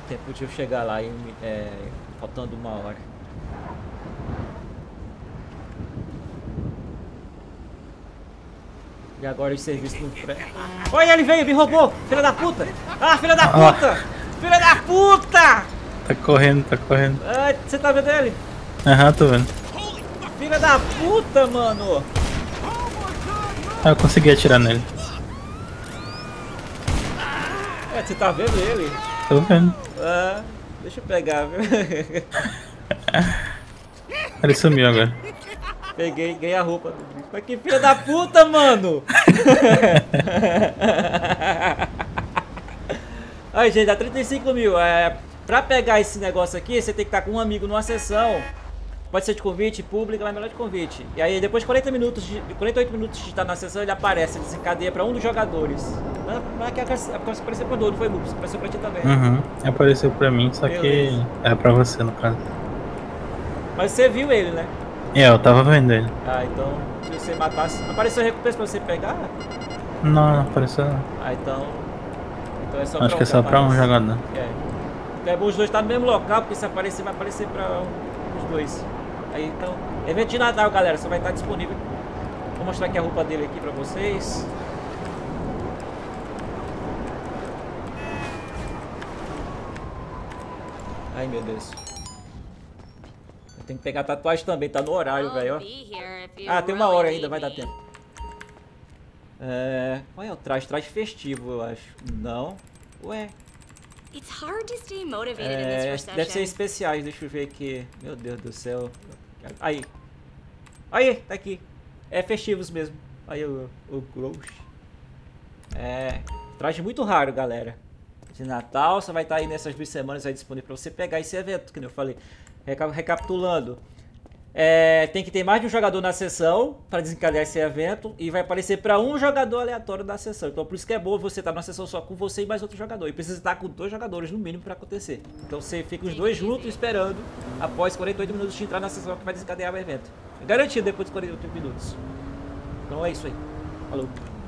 tempo de eu chegar lá e faltando 1 hora. E agora os serviços não prestam. Olha, ele veio, me roubou! Filha da puta! Ah, filha da puta! Filha da puta! Tá correndo, tá correndo. Ah, você tá vendo ele? Aham, tô vendo. Filha da puta, mano! Ah, eu consegui atirar nele. Você tá vendo ele? Tô vendo. Ah, deixa eu pegar, viu? Ele sumiu agora. Peguei, ganhei a roupa do bicho. Mas que filha da puta, mano! Aí, gente, dá 35 mil. Pra pegar esse negócio aqui, você tem que estar com um amigo numa sessão. Pode ser de convite pública, mas melhor de convite. E aí, depois de 48 minutos de estar na sessão, ele aparece, ele desencadeia pra um dos jogadores. Mas aqui apareceu pra todo, não foi Lupus, apareceu pra ti também. Uhum, apareceu pra mim, só que era pra você no caso. Mas você viu ele, né? Eu tava vendo ele. Ah, então, se você matasse... Apareceu recompensa pra você pegar? Não, não apareceu não. Ah, então é só Acho que é só pra um jogador. Então é bom os dois estar no mesmo local, porque se aparecer, vai aparecer pra os dois. Aí, então, evento de Natal, galera, só vai estar disponível. Vou mostrar aqui a roupa dele aqui pra vocês. Ai, meu Deus. Eu tenho que pegar a tatuagem também, tá no horário, velho, ó. Ah, tem 1 hora ainda, vai dar tempo. Qual é o traje? Traje festivo, eu acho. Não. Ué. Deve ser especiais, deixa eu ver aqui. Meu Deus do céu. Aí. Aí, tá aqui. É festivos mesmo. Aí o Ghost. Traje muito raro, galera. De Natal, só vai estar aí nessas 2 semanas aí disponível pra você pegar esse evento, que eu falei. Recapitulando. Tem que ter mais de um jogador na sessão para desencadear esse evento e vai aparecer para um jogador aleatório da sessão. Então por isso que é bom você estar numa sessão só com você e mais outro jogador. E precisa estar com 2 jogadores no mínimo para acontecer. Então você fica os 2 juntos esperando após 48 minutos de entrar na sessão que vai desencadear o evento. Garantido depois de 48 minutos. Então é isso aí. Falou.